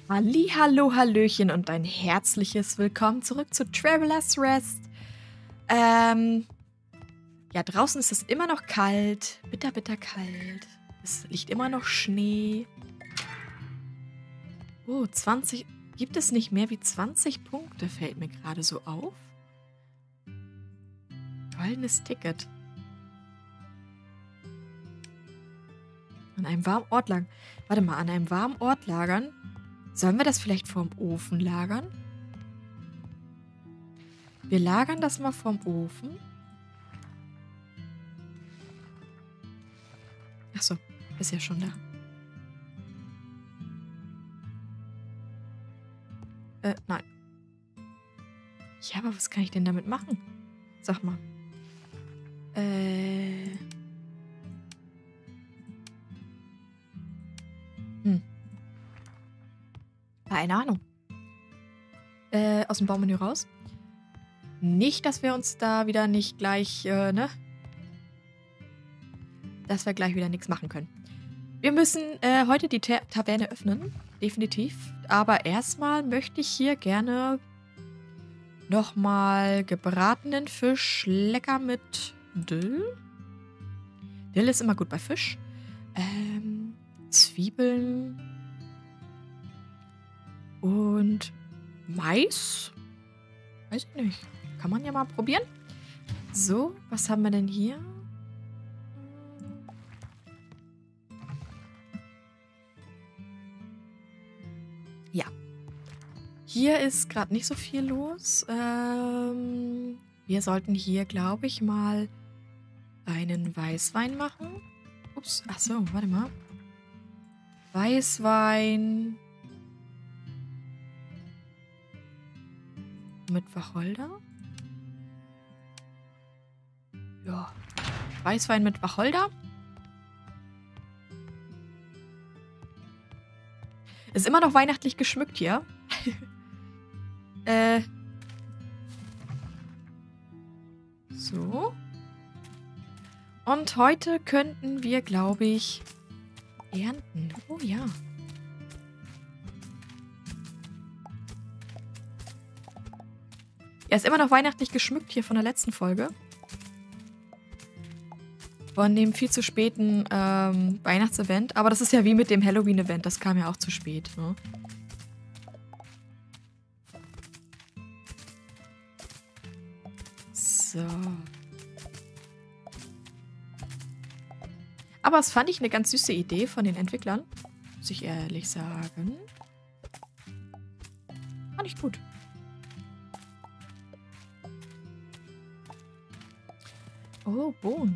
Hallihallo, Hallöchen und ein herzliches Willkommen zurück zu Traveler's Rest. Ja, draußen ist es immer noch kalt, bitter, bitter kalt. Es liegt immer noch Schnee. Oh, 20. Gibt es nicht mehr wie 20 Punkte, fällt mir gerade so auf. Goldenes Ticket. An einem warmen Ort lagern. Warte mal, an einem warmen Ort lagern? Sollen wir das vielleicht vorm Ofen lagern? Wir lagern das mal vorm Ofen. Achso, ist ja schon da. Nein. Ja, aber was kann ich denn damit machen? Sag mal. Keine Ahnung. Aus dem Baumenü raus. Nicht, dass wir uns da wieder nicht gleich, ne? Dass wir gleich wieder nichts machen können. Wir müssen heute die Taverne öffnen. Definitiv. Aber erstmal möchte ich hier gerne nochmal gebratenen Fisch lecker mit Dill. Dill ist immer gut bei Fisch. Zwiebeln. Und Mais? Weiß ich nicht. Kann man ja mal probieren. So, was haben wir denn hier? Ja. Hier ist gerade nicht so viel los. Wir sollten hier, glaube ich, mal einen Weißwein machen. Ups, ach so, warte mal. Weißwein mit Wacholder? Ja. Weißwein mit Wacholder? Ist immer noch weihnachtlich geschmückt hier. So. Und heute könnten wir, glaube ich, ernten. Oh ja. Er ist immer noch weihnachtlich geschmückt hier von der letzten Folge. Von dem viel zu späten Weihnachtsevent. Aber das ist ja wie mit dem Halloween-Event. Das kam ja auch zu spät. Ne? So. Aber das fand ich eine ganz süße Idee von den Entwicklern. Muss ich ehrlich sagen. Fand ich gut. Oh, Bohnen.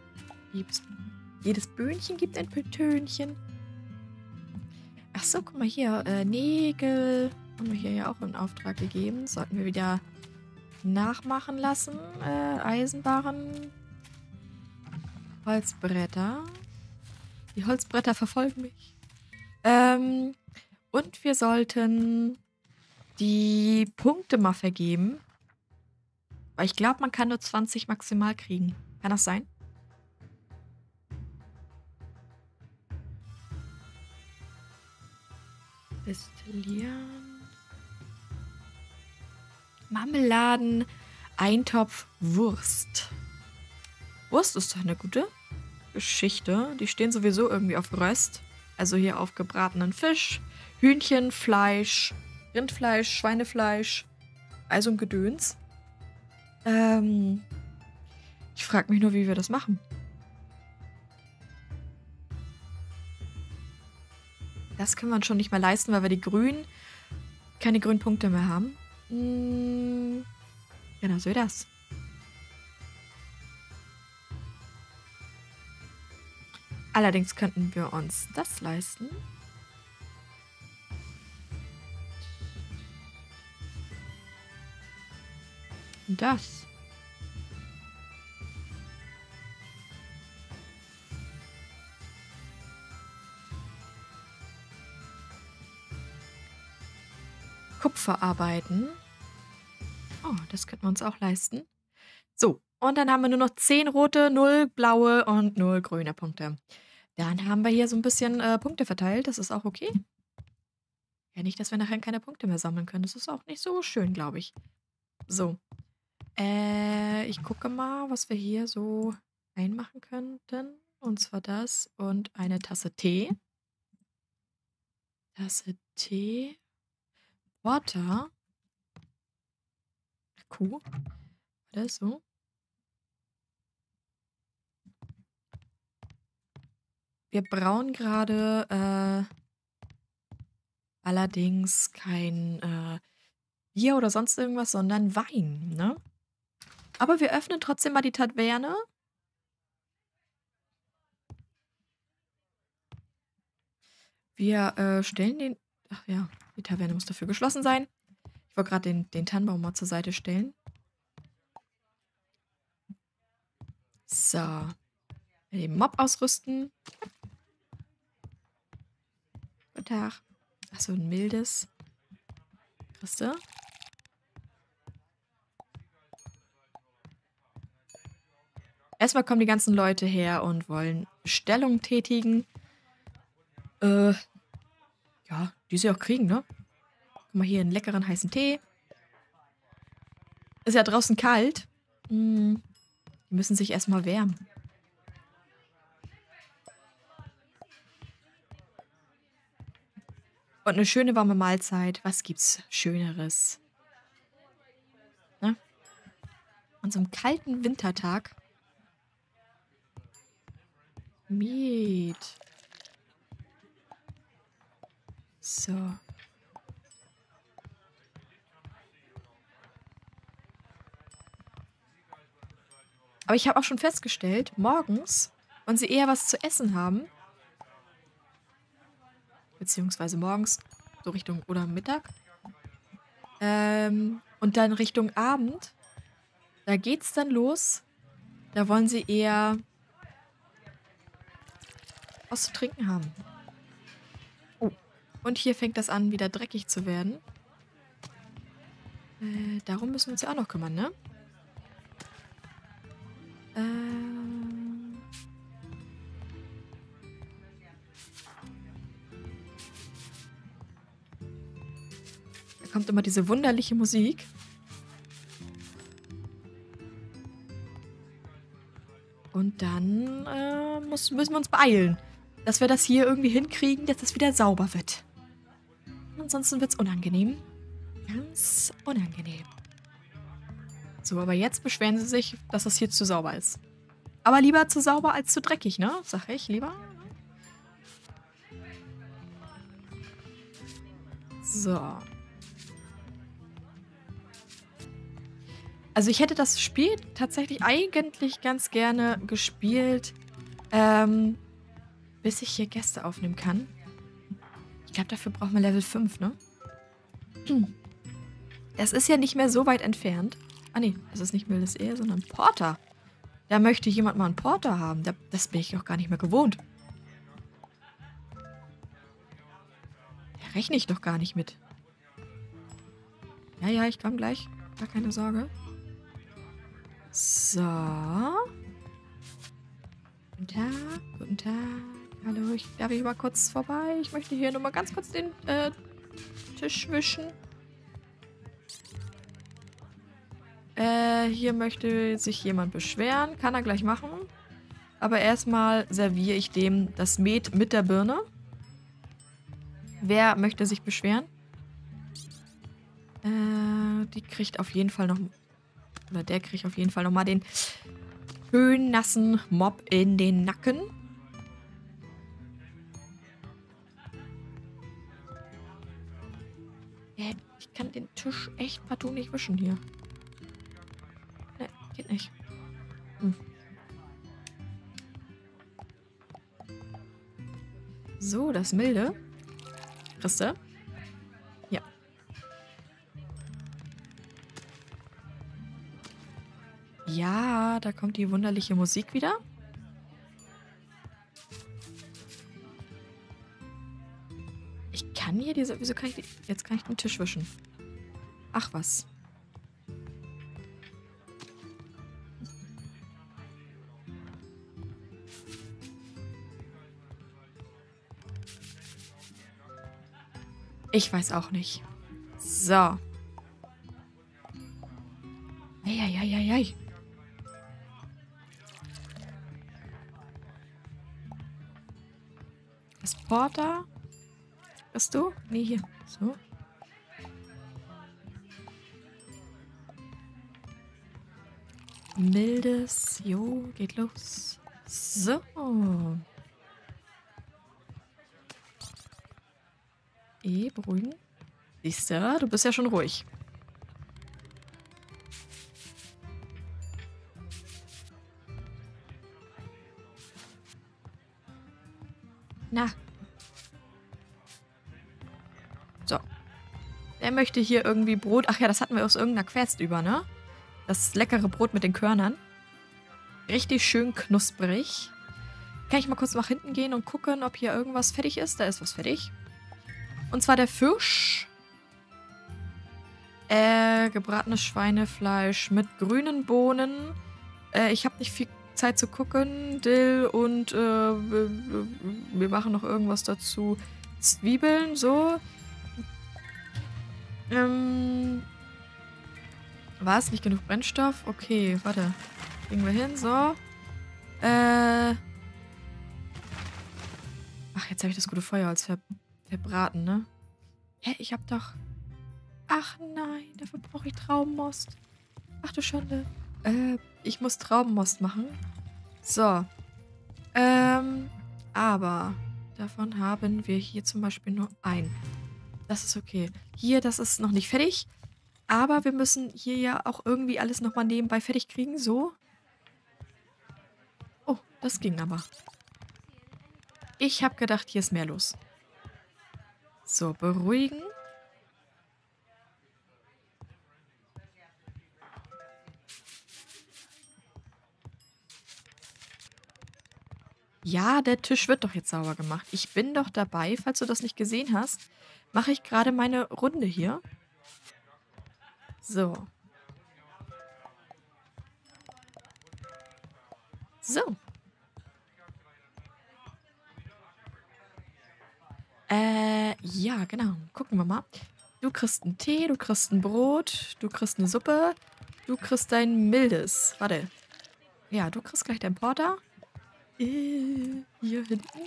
Jedes Böhnchen gibt ein Tönchen. Ach so, guck mal hier. Nägel haben wir hier ja auch in Auftrag gegeben. Sollten wir wieder nachmachen lassen. Eisenbarren. Holzbretter. Die Holzbretter verfolgen mich. Und wir sollten die Punkte mal vergeben. Weil ich glaube, man kann nur 20 maximal kriegen. Kann das sein? Destillieren. Marmeladen. Eintopf Wurst. Wurst ist doch eine gute Geschichte. Die stehen sowieso irgendwie auf Röst. Also hier auf gebratenen Fisch, Hühnchen, Fleisch, Rindfleisch, Schweinefleisch, also ein Gedöns. Ich frage mich nur, wie wir das machen. Das können wir uns schon nicht mehr leisten, weil wir keine grünen Punkte mehr haben. Genau, so das. Allerdings könnten wir uns das leisten. Und das. Kupfer arbeiten. Oh, das könnten wir uns auch leisten. So, und dann haben wir nur noch 10 rote, 0 blaue und 0 grüne Punkte. Dann haben wir hier so ein bisschen Punkte verteilt. Das ist auch okay. Ja, nicht, dass wir nachher keine Punkte mehr sammeln können. Das ist auch nicht so schön, glaube ich. So. Ich gucke mal, was wir hier so einmachen könnten. Und zwar das und eine Tasse Tee. Tasse Tee. Water. Kuh. Oder so. Wir brauen gerade allerdings kein Bier oder sonst irgendwas, sondern Wein, ne? Aber wir öffnen trotzdem mal die Taverne. Wir stellen den. Ach ja, die Taverne muss dafür geschlossen sein. Ich wollte gerade den Tannenbaum mal zur Seite stellen. So. Den Mob ausrüsten. Guten Tag. Achso, ein mildes. Kriegst du? Erstmal kommen die ganzen Leute her und wollen Bestellungen tätigen. Ja, die sie auch kriegen, ne? Guck mal hier einen leckeren heißen Tee. Ist ja draußen kalt. Die müssen sich erstmal wärmen. Und eine schöne warme Mahlzeit. Was gibt's Schöneres? Ne? An so einem kalten Wintertag. Miet. So. Aber ich habe auch schon festgestellt, morgens wollen sie eher was zu essen haben. Beziehungsweise morgens, so Richtung oder Mittag. Und dann Richtung Abend. Da geht's dann los. Da wollen sie eher was zu trinken haben. Oh. Und hier fängt das an, wieder dreckig zu werden. Darum müssen wir uns ja auch noch kümmern, ne? Da kommt immer diese wunderliche Musik. Und dann müssen wir uns beeilen, dass wir das hier irgendwie hinkriegen, dass das wieder sauber wird. Ansonsten wird es unangenehm. Ganz unangenehm. So, aber jetzt beschweren sie sich, dass das hier zu sauber ist. Aber lieber zu sauber als zu dreckig, ne? Sag ich lieber. So. Also ich hätte das Spiel tatsächlich eigentlich ganz gerne gespielt, bis ich hier Gäste aufnehmen kann. Ich glaube, dafür braucht man Level 5, ne? Es ist ja nicht mehr so weit entfernt. Ah nee, es ist nicht mildes Ehe, sondern Porter. Da möchte jemand mal einen Porter haben. Das bin ich auch gar nicht mehr gewohnt. Da rechne ich doch gar nicht mit. Ja, ja, ich komme gleich. Gar keine Sorge. So. Guten Tag, guten Tag. Hallo, darf ich mal kurz vorbei? Ich möchte hier nur mal ganz kurz den Tisch wischen. Hier möchte sich jemand beschweren. Kann er gleich machen. Aber erstmal serviere ich dem das Met mit der Birne. Wer möchte sich beschweren? Die kriegt auf jeden Fall noch... Oder der kriegt auf jeden Fall nochmal den schön nassen Mob in den Nacken. Ich kann den Tisch echt partout nicht wischen hier. Ne, geht nicht. So, das Milde. Christe? Ja. Ja, da kommt die wunderliche Musik wieder. Ich kann hier diese... Wieso kann ich... Jetzt kann ich den Tisch wischen. Ach was. Ich weiß auch nicht. So. Eieieiei. Das Porter. Bist du? Nee, hier. So. Mildes. Jo, geht los. So. Beruhigen. Siehst du, du bist ja schon ruhig. Na. So. Der möchte hier irgendwie Brot. Ach ja, das hatten wir aus irgendeiner Quest über, ne? Das leckere Brot mit den Körnern. Richtig schön knusprig. Kann ich mal kurz nach hinten gehen und gucken, ob hier irgendwas fertig ist? Da ist was fertig. Und zwar der Fisch. Gebratenes Schweinefleisch mit grünen Bohnen. Ich habe nicht viel Zeit zu gucken. Dill und wir machen noch irgendwas dazu. Zwiebeln, so. War es nicht genug Brennstoff? Okay, warte. Kriegen wir hin, so. Ach, jetzt habe ich das gute Feuer als verbraten, ne? Hä, ich hab doch... Ach nein, dafür brauche ich Traubenmost. Ach du Schande. Ich muss Traubenmost machen. So. Aber davon haben wir hier zum Beispiel nur ein. Das ist okay. Hier, das ist noch nicht fertig. Aber wir müssen hier ja auch irgendwie alles nochmal nebenbei fertig kriegen. So. Oh, das ging aber. Ich habe gedacht, hier ist mehr los. So, beruhigen. Ja, der Tisch wird doch jetzt sauber gemacht. Ich bin doch dabei, falls du das nicht gesehen hast, mache ich gerade meine Runde hier. So. So. Ja, genau. Gucken wir mal. Du kriegst einen Tee, du kriegst ein Brot, du kriegst eine Suppe, du kriegst dein Mildes. Warte. Ja, du kriegst gleich dein Porter. Hier hinten.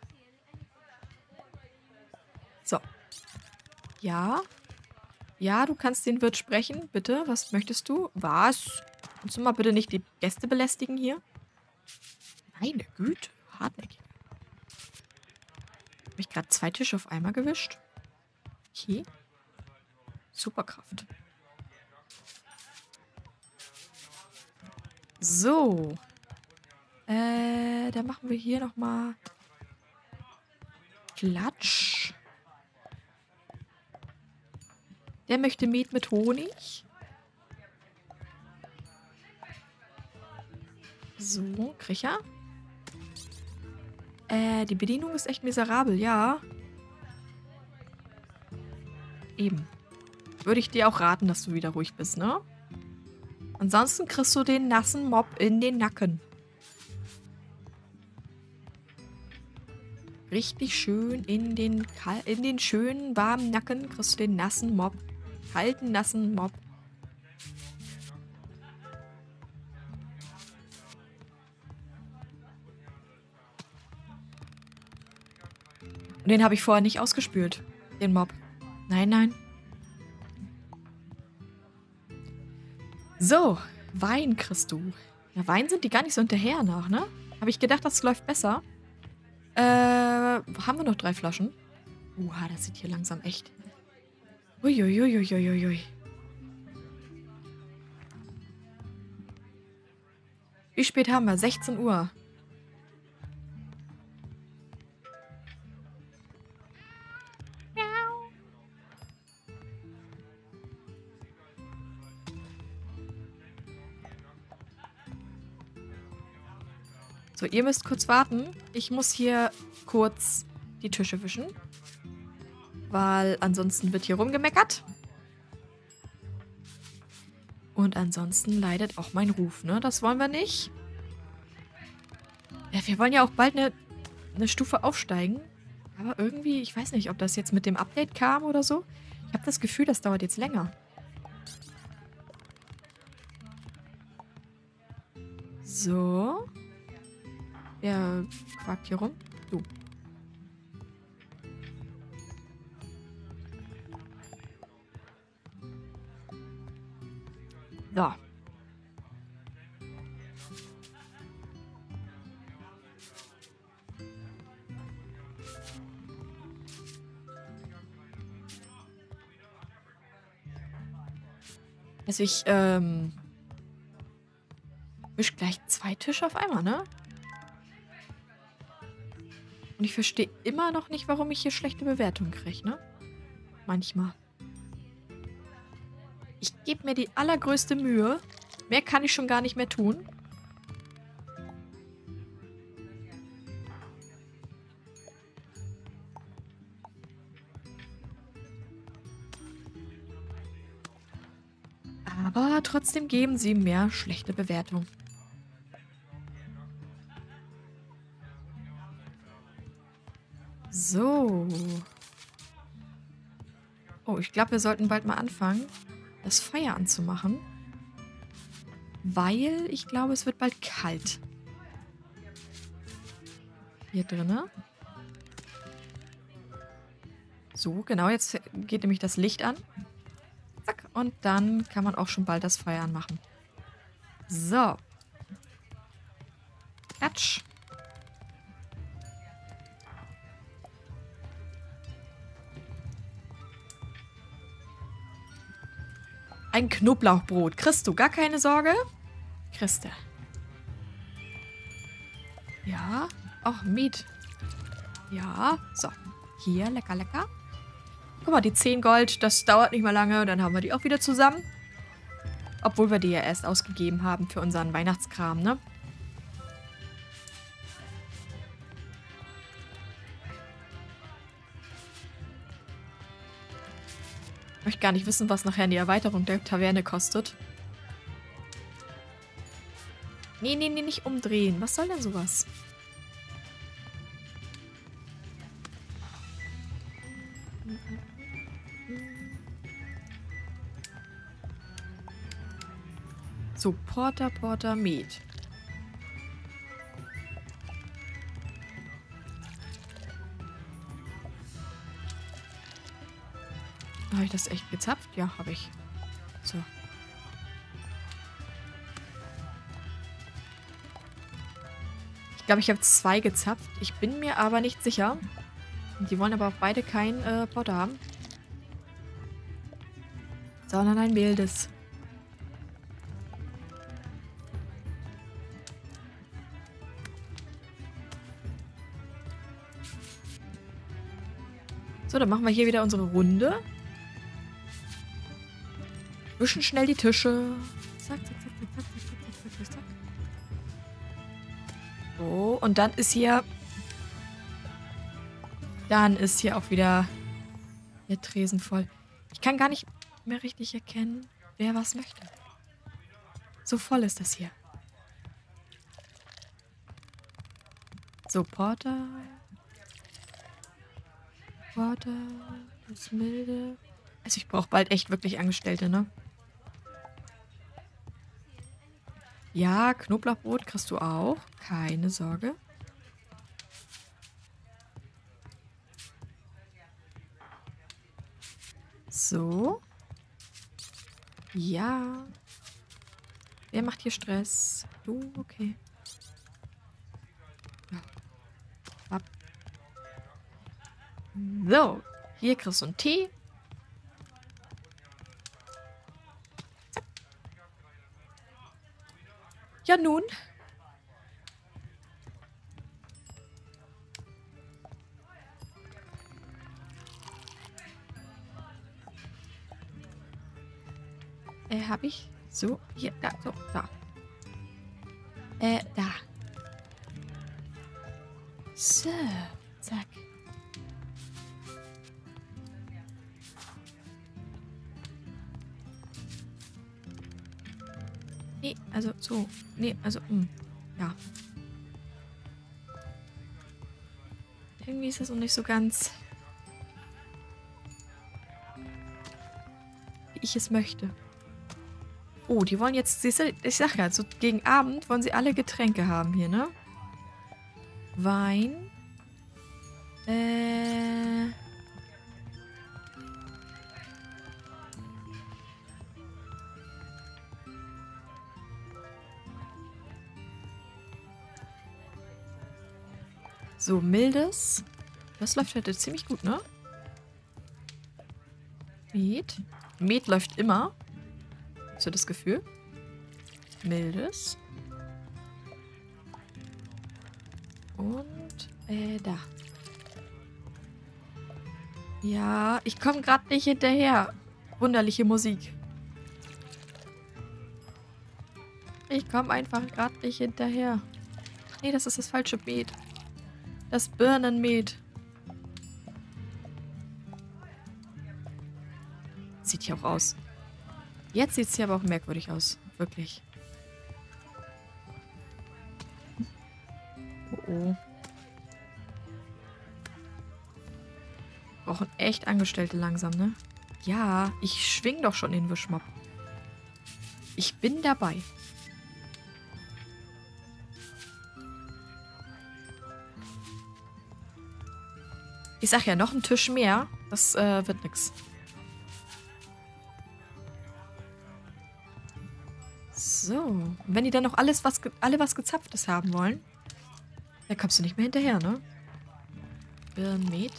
So. Ja. Ja, du kannst den Wirt sprechen. Bitte, was möchtest du? Was? Kannst du mal bitte nicht die Gäste belästigen hier? Meine Güte, hartnäckig. Habe ich gerade 2 Tische auf einmal gewischt? Okay. Superkraft. So. Dann machen wir hier nochmal Klatsch. Der möchte Met mit Honig. So, Kricher. Die Bedienung ist echt miserabel, ja. Eben. Würde ich dir auch raten, dass du wieder ruhig bist, ne? Ansonsten kriegst du den nassen Mob in den Nacken. Richtig schön in den schönen, warmen Nacken kriegst du den nassen Mob. Kalten, nassen Mob. Und den habe ich vorher nicht ausgespült. Den Mob. Nein, nein. So, Wein kriegst du. Ja, Wein sind die gar nicht so hinterher nach, ne? Habe ich gedacht, das läuft besser. Haben wir noch 3 Flaschen? Das sieht hier langsam echt. Uiuiuiuiuiui. Wie spät haben wir? 16 Uhr. So, ihr müsst kurz warten. Ich muss hier kurz die Tische wischen. Weil ansonsten wird hier rumgemeckert. Und ansonsten leidet auch mein Ruf, ne? Das wollen wir nicht. Ja, wir wollen ja auch bald eine Stufe aufsteigen. Aber irgendwie, ich weiß nicht, ob das jetzt mit dem Update kam oder so. Ich habe das Gefühl, das dauert jetzt länger. So. Wer quakt hier rum? Du. So. Also ich, misch gleich 2 Tische auf einmal, ne? Und ich verstehe immer noch nicht, warum ich hier schlechte Bewertungen kriege, ne? Manchmal. Ich gebe mir die allergrößte Mühe. Mehr kann ich schon gar nicht mehr tun. Aber trotzdem geben sie mehr schlechte Bewertungen. So. Oh, ich glaube, wir sollten bald mal anfangen, das Feuer anzumachen. Weil ich glaube, es wird bald kalt. Hier drinnen. So, genau, jetzt geht nämlich das Licht an. Zack, und dann kann man auch schon bald das Feuer anmachen. So. Klatsch. Ein Knoblauchbrot. Kriegst du gar keine Sorge? Kriegst du. Ja. Auch Meat. Ja. So. Hier, lecker, lecker. Guck mal, die 10 Gold, das dauert nicht mal lange. Dann haben wir die auch wieder zusammen. Obwohl wir die ja erst ausgegeben haben für unseren Weihnachtskram, ne? Ich möchte gar nicht wissen, was nachher die Erweiterung der Taverne kostet. Nee, nee, nee, nicht umdrehen. Was soll denn sowas? So, Porter, Meat. Habe ich das echt gezapft? Ja, habe ich. So. Ich glaube, ich habe 2 gezapft. Ich bin mir aber nicht sicher. Die wollen aber auch beide kein Porter haben. Sondern ein mildes. So, dann machen wir hier wieder unsere Runde. Wischen schnell die Tische. Zack, zack, zack, zack, zack, zack, zack, zack, zack. So, und dann ist hier... Dann ist hier auch wieder der Tresen voll. Ich kann gar nicht mehr richtig erkennen, wer was möchte. So voll ist das hier. So, Porter. Porter. Das Milde. Also ich brauche bald echt wirklich Angestellte, ne? Ja, Knoblauchbrot kriegst du auch. Keine Sorge. So. Ja. Wer macht hier Stress? Du, okay. Ja. Ab. So. Hier kriegst du einen Tee. Zack. Ja, nun. Hab ich? So, hier, da, so, da. Da. So, zack. Nee, also so. Nee, also, ja. irgendwie ist das noch nicht so ganz, wie ich es möchte. Oh, die wollen jetzt, siehst du, ich sag ja, so gegen Abend wollen sie alle Getränke haben hier, ne? Wein. So, mildes. Das läuft heute ziemlich gut, ne? Met. Met läuft immer. Hast du das Gefühl? Mildes. Und, da. Ja, ich komme gerade nicht hinterher. Wunderliche Musik. Ich komme einfach gerade nicht hinterher. Nee, das ist das falsche Met. Das Birnenmet. Sieht hier auch aus. Jetzt sieht es hier aber auch merkwürdig aus. Wirklich. Oh oh. Brauchen echt Angestellte langsam, ne? Ja, ich schwing doch schon den Wischmopp. Ich bin dabei. Ich sag ja, noch ein Tisch mehr. Das wird nix. So. Und wenn die dann noch alle was Gezapftes haben wollen, dann kommst du nicht mehr hinterher, ne? Birnmet.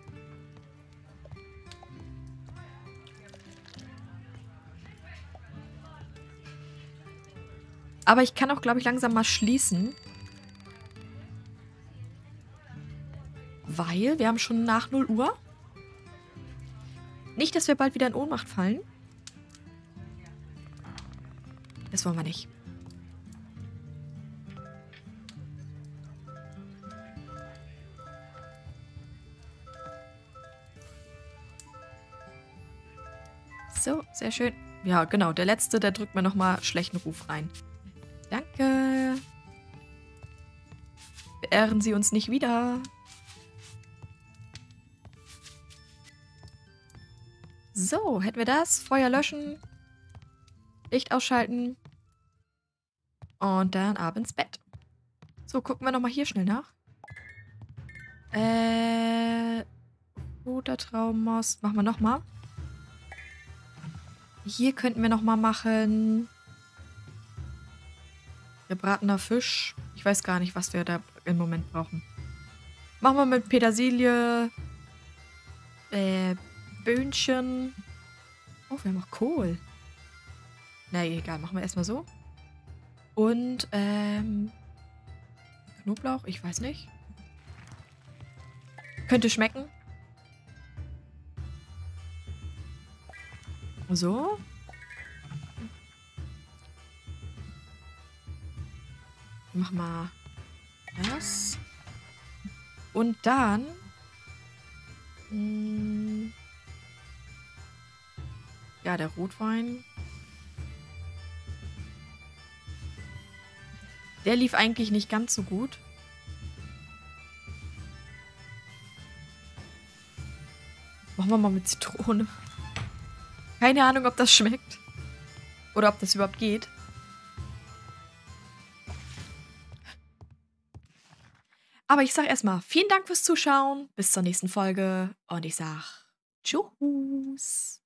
Aber ich kann auch, glaube ich, langsam mal schließen. Weil wir haben schon nach 0 Uhr. Nicht, dass wir bald wieder in Ohnmacht fallen. Das wollen wir nicht. So, sehr schön. Ja, genau. Der Letzte, der drückt mir nochmal schlechten Ruf rein. Danke. Beehren Sie uns nicht wieder. So, hätten wir das. Feuer löschen. Licht ausschalten. Und dann ab ins Bett. So, gucken wir nochmal hier schnell nach. Roter Traubenmost. Machen wir nochmal. Hier könnten wir nochmal machen. Gebratener Fisch. Ich weiß gar nicht, was wir da im Moment brauchen. Machen wir mit Petersilie. Böhnchen. Oh, wir haben auch Kohl. Na, egal. Machen wir erstmal so. Und, Knoblauch. Ich weiß nicht. Könnte schmecken. So. Mach mal das. Und dann ja, der Rotwein. Der lief eigentlich nicht ganz so gut. Machen wir mal mit Zitrone. Keine Ahnung, ob das schmeckt. Oder ob das überhaupt geht. Aber ich sag erstmal vielen Dank fürs Zuschauen. Bis zur nächsten Folge. Und ich sag Tschüss.